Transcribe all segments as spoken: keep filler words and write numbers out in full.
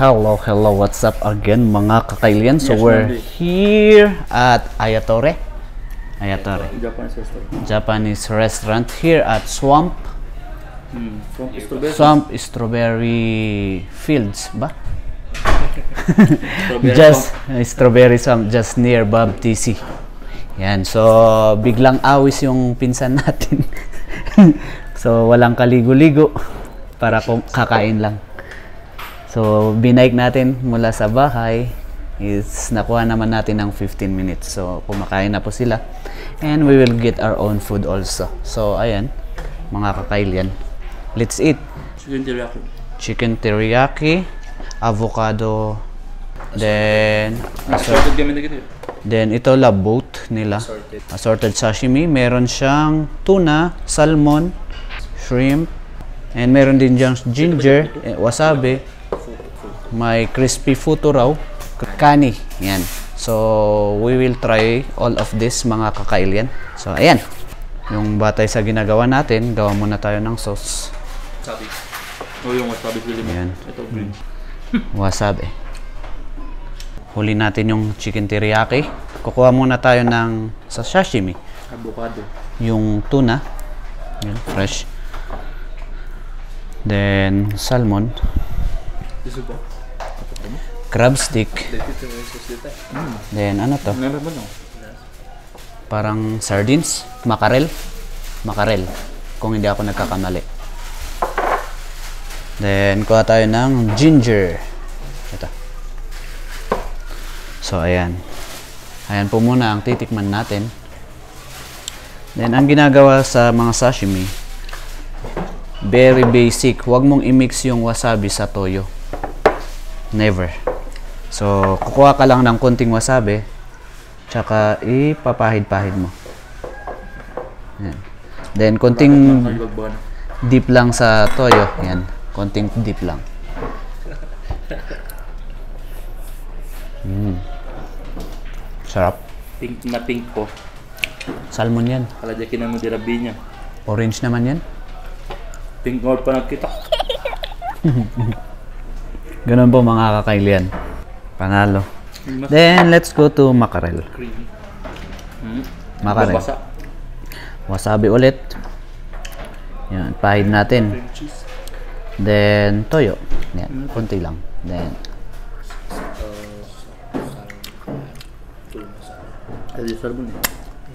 Hello, hello, what's up again mga kakailian? So Yes, we're Monday. here at Ayatore. Ayatore. Japanese restaurant. Japanese restaurant here at Swamp. Hmm. From strawberry. Swamp Strawberry Fields ba? Strawberry just farm. uh, Strawberry Swamp just near Bob T C. Yan, so biglang awis yung pinsan natin. So walang kaligo-ligo para kung kakain lang. So binike natin mula sa bahay is nakuha naman natin ng fifteen minutes. So kumakain na po sila and we will get our own food also. So ayan mga kakailian, let's eat. Chicken teriyaki. Chicken teriyaki, avocado, then Assorted kami na gitu. then ito labot nila, Assorted. assorted sashimi. Meron siyang tuna, salmon, shrimp, and meron din diyang ginger, eh, wasabi, may crispy futo raw, kani, yan. So we will try all of this mga kakailian. So ayan, yung batay sa ginagawa natin, gawa muna tayo ng sauce. Wasabi. O yung wasabi pili mo. Ayan. Ito green. Wasabi. Huli natin yung chicken teriyaki. Kukuha muna tayo ng sa sashimi, Avocado. yung tuna, yan, fresh. Then salmon, Iso ba? crab stick, Dito yung sosita. Hmm. then ano to? Meron ba no? Parang sardines, makarel, makarel, kung hindi ako nagkakamali. Then kuha tayo ng ginger. Ito. So ayan. Ayan po muna ang titikman natin. Then ang ginagawa sa mga sashimi, very basic. Huwag mong i-mix yung wasabi sa toyo. Never. So kukuha ka lang ng konting wasabi, tsaka ipapahid-pahid mo. Ayan. Then konting Kalibagban. dip lang sa toyo. Yan. Konting dip lang. Mm. Sarap. Pink na pink po. Salmon yan. Kalajaki na mo dirabi niya. Orange naman yan. Pink gold pa nakita. Ganun po mga kakailian. Panalo. Then, let's go to mackerel. Creamy. Hmm. Mackerel. Babasa. Wasabi ulit. Yan. Pahid natin. Cream cheese. Then, toyo. Yan. Konti lang. Then, Ay, di salmon eh.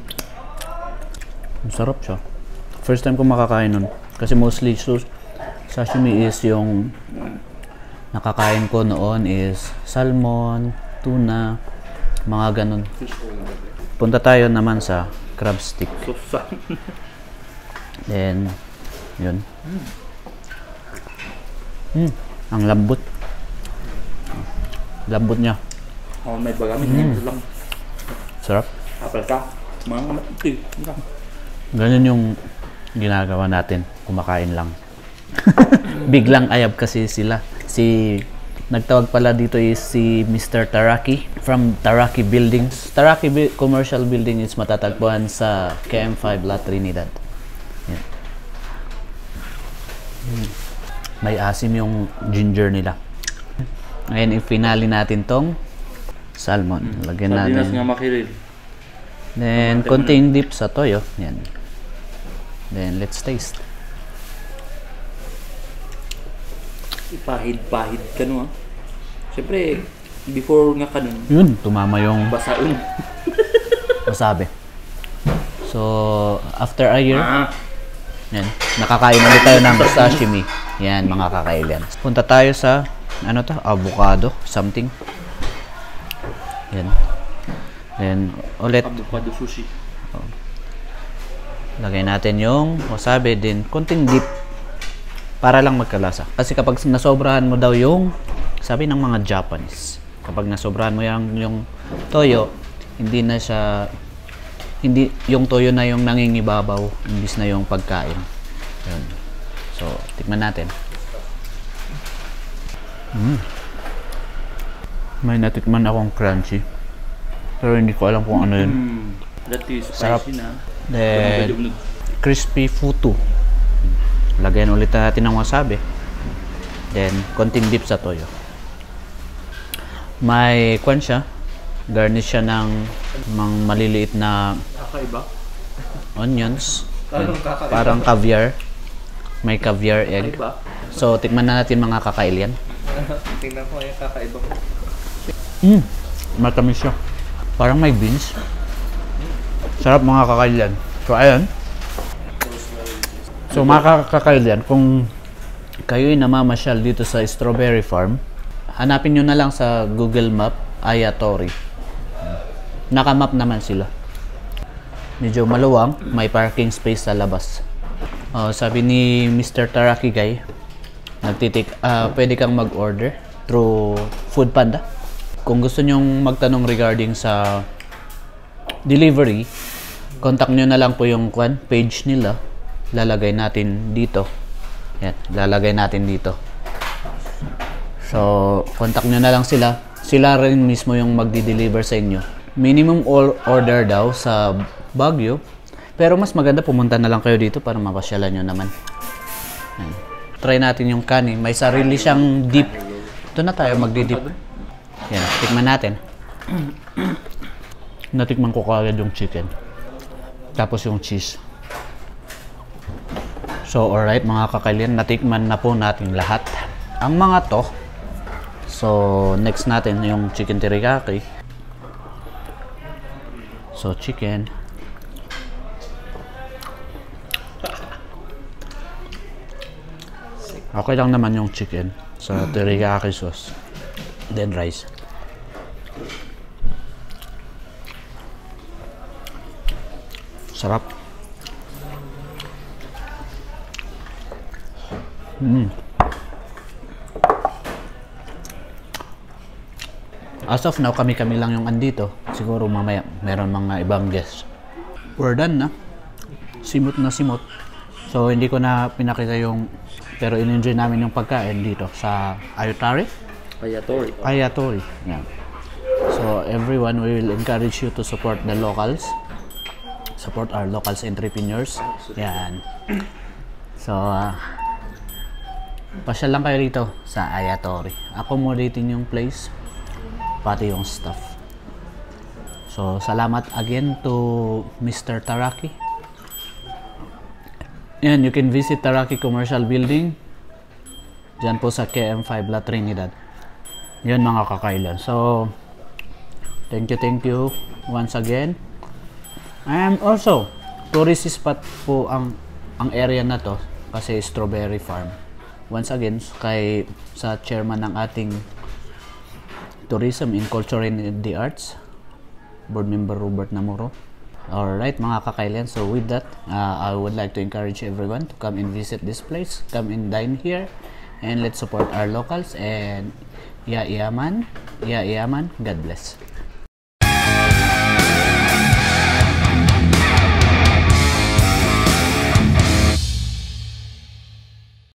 ang sarap siya. First time ko makakain nun. Kasi mostly sus sashimi is yung nakakain ko noon is salmon, tuna, mga ganun. Fish oil. Punta tayo naman sa crab stick. Sosa. Then, yun. Mm, ang lambot. Lambot niya. Oh, may bagamit mm. lang. Sarap. Apal ka. Mga matig. Ganyan yung ginagawa natin. Kumakain lang. Biglang ayab kasi sila. Si nagtawag pala dito is si Mister Taraki from Taraki Buildings. Taraki Bi- Commercial Building is matatagpuan sa K M five La Trinidad. Yan. Mm. May asim yung ginger nila. Ngayon, i-finale natin tong salmon. Lagyan Sardinas natin. nga makiril. Then, konting dip sa toyo. Yan. Then, let's taste. Ipahid-pahid ka no ah. Siyempre, before nga ka nun, Yun, tumama yung basaon. wasabi. So, after a year, Ah, yan, nakakain ulit tayo ng sashimi. Yan, mga kakailian. Punta tayo sa, ano to, avocado, something. Yan. Then, ulit, avocado sushi. lagay natin yung wasabi din, konting dip para lang magkalasa. Kasi kapag nasobrahan mo daw yung, sabi ng mga Japanese, kapag nasobrahan mo yung, yung toyo, hindi na siya, hindi, yung toyo na yung nangingibabaw, imbis na yung pagkain. Yun. So, tikman natin. Mm. May natikman akong crunchy. Pero hindi ko alam kung ano yun. Mm, that is Sarap. spicy na. Then, crispy futu. Lagyan ulit natin ng wasabi. Then, konting dip sa toyo. May kwan siya. Garnish siya ng mga maliliit na Kakaiba. onions. Anong kakaiba? Parang caviar. May caviar egg. Kakaiba. So, tikman na natin mga kakail yan. Tingnan ko yung kakaiba ko. Mm, matamis siya. Parang may beans. Sarap mga kakail yan. So, ayan. So, mga kakail yan, kung kayo'y namamasyal dito sa Strawberry Farm, hanapin nyo na lang sa Google Map, Ayatori. Nakamap naman sila. Medyo maluwang, may parking space sa labas. Uh, sabi ni Mister Taraki Guy, nagtitik, uh, pwede kang mag-order through Food Panda. Kung gusto nyong magtanong regarding sa delivery, contact nyo na lang po yung kwan, page nila. Lalagay natin dito. Yan, lalagay natin dito. So, contact nyo na lang sila. Sila rin mismo yung magdi-deliver sa inyo. Minimum all order daw sa Baguio. Pero mas maganda pumunta na lang kayo dito para mapasyalan nyo naman. Yan. Try natin yung kanin. May sarili siyang dip. Ito na tayo magdi-dip. Yan, tikman natin. Natikman ko kagad yung chicken. Tapos yung cheese. So, alright mga kakailyan, natikman na po natin lahat. Ang mga to, so next natin yung chicken teriyaki. So, chicken. Okay lang naman yung chicken sa teriyaki sauce. Then rice. Sarap. Mm. As of now, kami-kami lang yung andito. Siguro mamaya meron mga ibang guests. We're done na. Simot na simot. So, hindi ko na pinakita yung... Pero in-enjoy namin yung pagkain dito sa Ayatori. Ayatori. Ayatori. Yeah. So, everyone, we will encourage you to support the locals. Support our locals entrepreneurs. Yan. So, uh, pasyal lang kayo dito sa Ayatori. Accommodating yung place, pati yung staff. So, salamat again to Mister Taraki. Yan, you can visit Taraki Commercial Building. Diyan po sa K M five La Trinidad. Yan mga kakailan. So, thank you, thank you once again. And also, tourist spot po ang ang area na to kasi Strawberry Farm. Once again, kay sa chairman ng ating Tourism and Culture and the Arts, Board Member Robert Namuro. Alright mga kakailan, so with that, uh, I would like to encourage everyone to come and visit this place, come and dine here, and let's support our locals, and iya iyaman, iya iyaman, God bless.